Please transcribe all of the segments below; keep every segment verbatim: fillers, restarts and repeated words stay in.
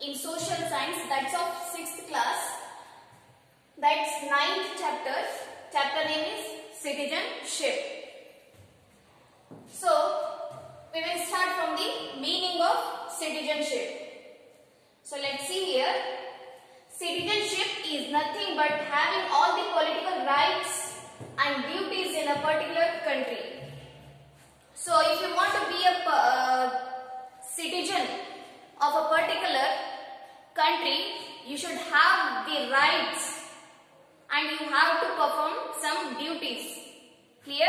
in social science, that's of sixth class. That's ninth chapter. Chapter name is citizenship. So we will start from the meaning of citizenship. So let's see here. Citizenship is nothing but having all the political rights and duties in a particular country. So if you want to be a uh, citizen of a particular country, you should have the rights and you have to perform some duties. Clear?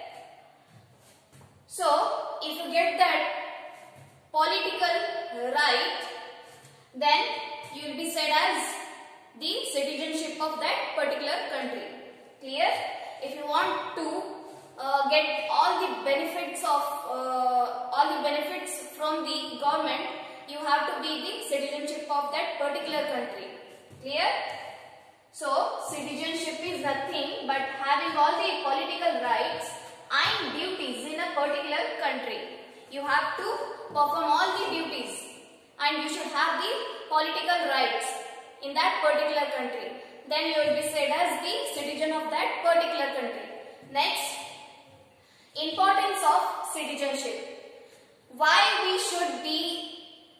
So if you get that political right, then you will be said as the citizenship of that particular country. Clear? If you want to uh, get all the benefits of uh, all the benefits from the government, you have to be the citizenship of that particular country. Clear? So citizenship is nothing but having all the political rights and duties in a particular country. You have to perform all the duties and you should have the political rights in that particular country. Then you will be said as the citizen of that particular country. Next, importance of citizenship. Why we should be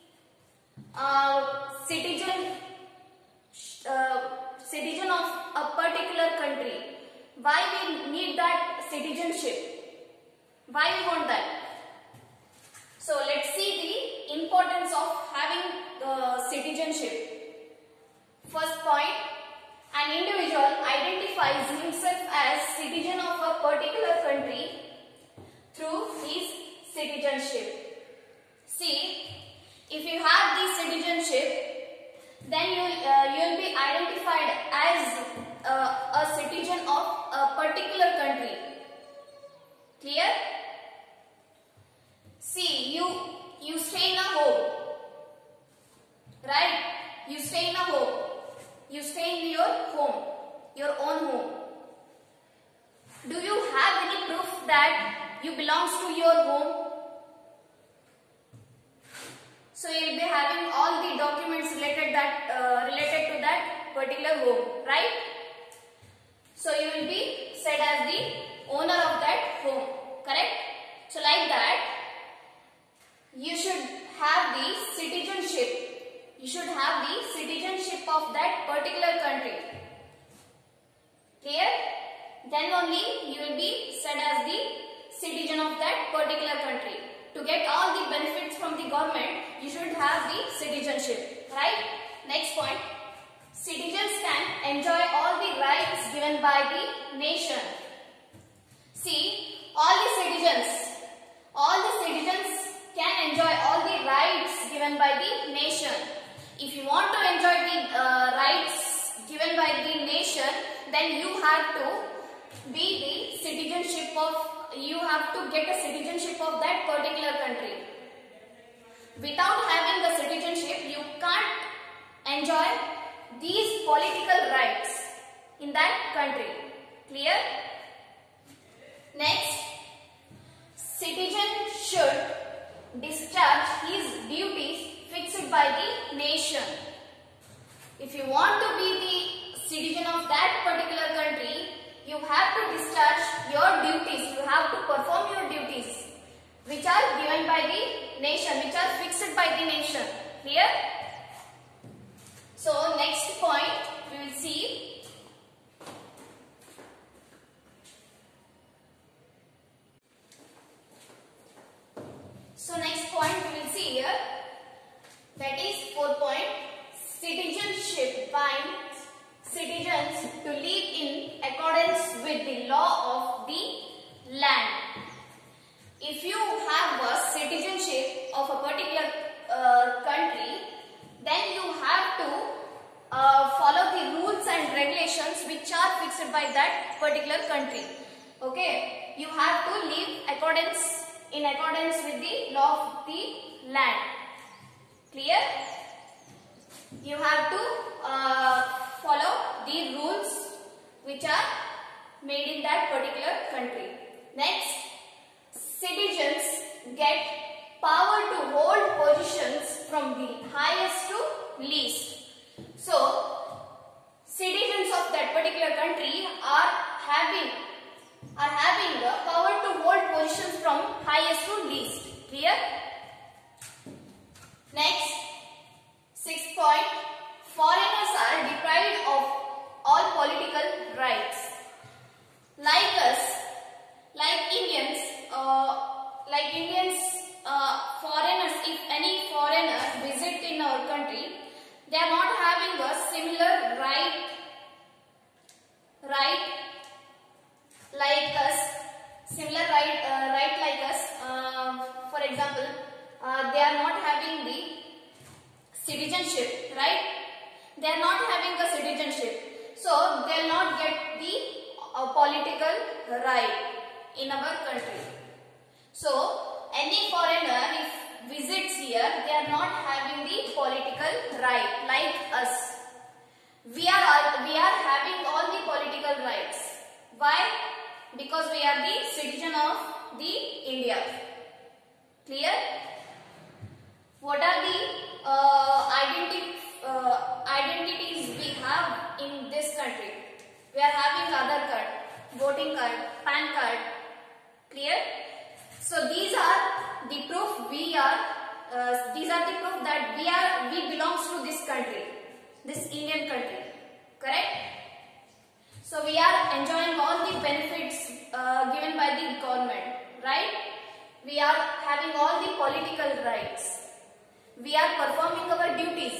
uh, citizen uh, citizen of a particular country? Why we need that citizenship? Why we want that? So let's see the importance of having the citizenship. First point, an individual identifies himself as citizen of a particular country through his citizenship. See, if you have the citizenship, then you uh, you will be identified as uh, a citizen of a particular country. Clear? See, you you stay in a home, right? You stay in a home. You stay in your home, your own home. Do you have any proof that you belongs to your home? So you will be having all the documents related that uh, related to that particular home, right? So you will be said as the owner of that home, correct? So like that, you should have the citizenship. You should have the citizenship of that particular country. Clear? Then only you will be said as the citizen of that particular country. To get all the benefits from the government, you should have the citizenship. Right? Next point. Citizens can enjoy all the rights given by the nation. See, all the citizens, all the citizens can enjoy all the rights given by the nation. If you want to enjoy the uh, rights given by the nation, then you have to be the citizenship of, you have to get a citizenship of that particular country. Without having the citizenship, you can't enjoy these political rights in that country. Clear? Next, citizen should discharge his duties fixed by the nation. If you want to be the citizen of that particular country, you have to discharge your duties. You have to perform your duties, which are given by the nation, which are fixed by the nation. Clear? So next point we will see. So next point we will see here. That is fourth point. Citizenship binds citizens to live in accordance with the law of the land. If you have a citizenship of a particular uh, country, then you have to uh, follow the rules and regulations which are fixed by that particular country. Okay, you have to live accordance in accordance with the law of the land. Clear? You have to uh, follow the rules which are made in that particular country. Next, citizens get power to hold positions from the highest to least. So citizens of that particular country are having are having the power to hold positions from highest to least. Clear? Next, sixth point, foreigners are deprived of all political rights. Like us, like Indians, uh, like Indians, uh, foreigners, if any foreigner visit in our country, they are not having a similar right, right like us, similar right, uh, right like us. Uh, for example, uh, they are not having the citizenship, right? They are not having a citizenship, so they will not get the uh, political right in our country. So any foreigner if visits here, they are not having the political right like us. We are all, we are having all the political rights. Why? Because we are the citizen of the India. Clear? What are the uh, identi uh, identities we have in this country? We are having Aadhaar card, voting card, PAN card. Clear? So these are the proof we are. Uh, these are the proof that we are we belongs to this country, this Indian country. Correct? So we are enjoying all the benefits uh, given by the government, right? We are having all the political rights. We are performing our duties.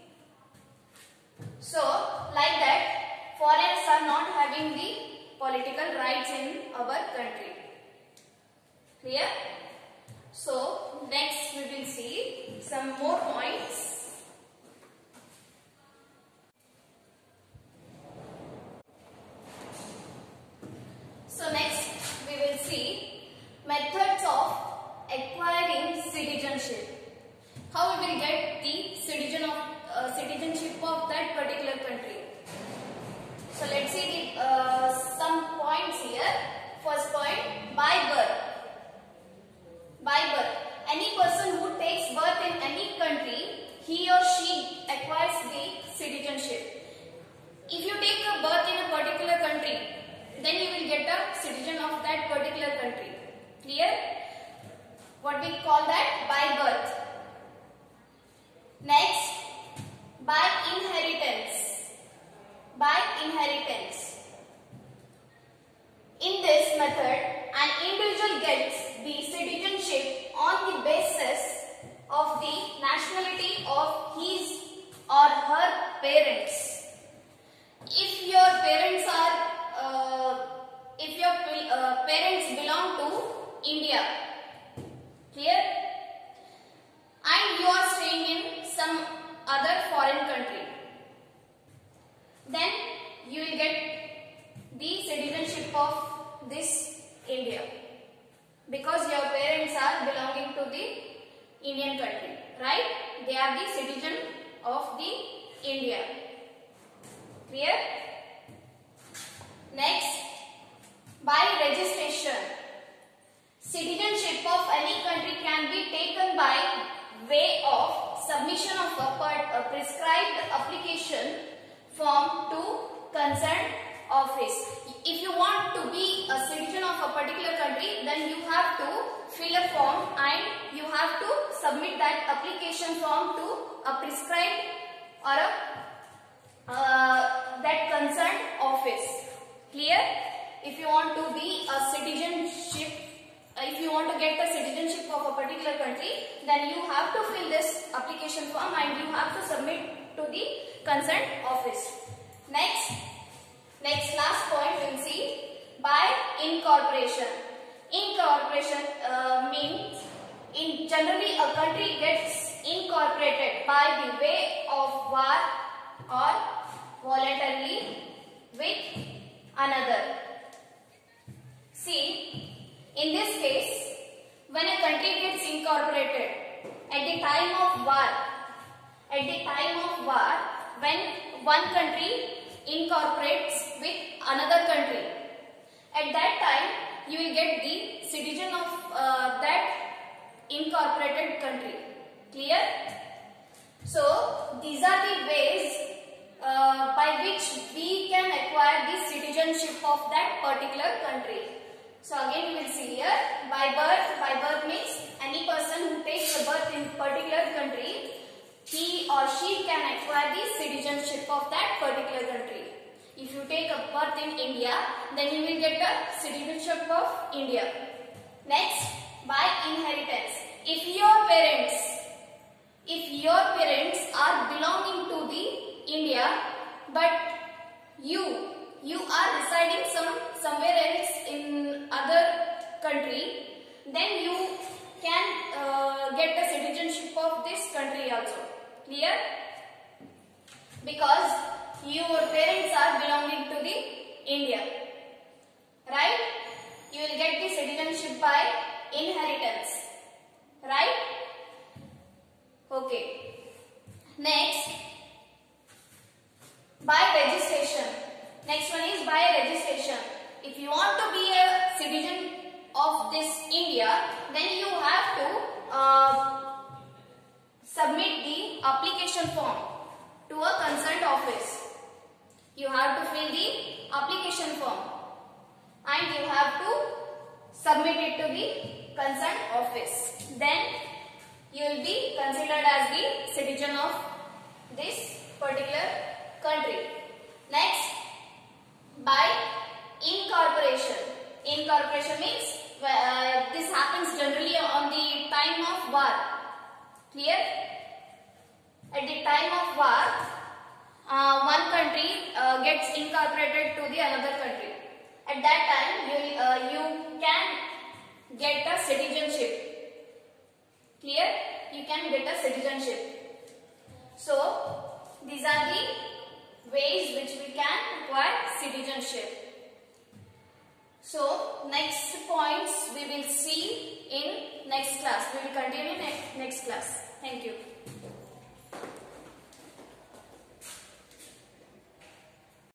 So like that, foreigners are not having the political rights in our country. Clear? So next we will see some more points. So next we will see methods of acquiring citizenship. How we will get the citizen of uh, citizenship of that particular country. So let's see the, uh, some points here. First point, by birth. By birth, any person who takes birth in any country, he or she acquires the citizenship. If you take a birth in a particular country, then you will get a citizen of that particular country. Clear? What we call that? By birth. Next, by inheritance. By inheritance. In this method, an individual gets the citizenship on the basis of the nationality of his or her parents. If your parents are Uh, if your uh, parents belong to India, clear? And you are staying in some other foreign country, then you will get the citizenship of this India because your parents are belonging to the Indian country, right? They are the citizen of the India. Clear? Next, by registration. Citizenship of any country can be taken by way of submission of a, a prescribed application form to concerned office. If you want to be a citizen of a particular country, then you have to fill a form and you have to submit that application form to a prescribed or a, uh, that concerned office. Clear? If you want to be a citizenship, if you want to get the citizenship of a particular country, then you have to fill this application form and you have to submit to the concerned office. Next, next last point we will see by incorporation. Incorporation uh, means in generally a country gets incorporated by the way of war or voluntarily with another. See, in this case, when a country gets incorporated at the time of war, at the time of war, when one country incorporates with another country, at that time you will get the citizen of uh, that incorporated country. Clear? So these are the ways uh, by which we can acquire the citizenship of that particular country. So again we will see here, by birth. By birth means any person who takes a birth in particular country, he or she can acquire the citizenship of that particular country. If you take a birth in India, then you will get the citizenship of India. Next, by inheritance. If your parents, if your parents are belonging to the India, but you, you are residing some somewhere else in other country, then you can uh, get the citizenship of this country also. Clear? Because your parents are belonging to the India, right? You will get the citizenship by inheritance, right? Okay. Next, by registration. Next one is by registration. If you want to be a citizen of this India, then you have to uh, submit the application form to a concerned office. You have to fill the application form and you have to submit it to the concerned office. Then you will be considered as the citizen of this particular country. Next, by incorporation. Incorporation means uh, this happens generally on the time of war. Clear? At the time of war, uh, one country uh, gets incorporated to the another country. At that time, you, uh, you can get a citizenship. Clear? You can get a citizenship. So, these are the ways which we can acquire citizenship. So, next points we will see in next class. We will continue next, next class. Thank you.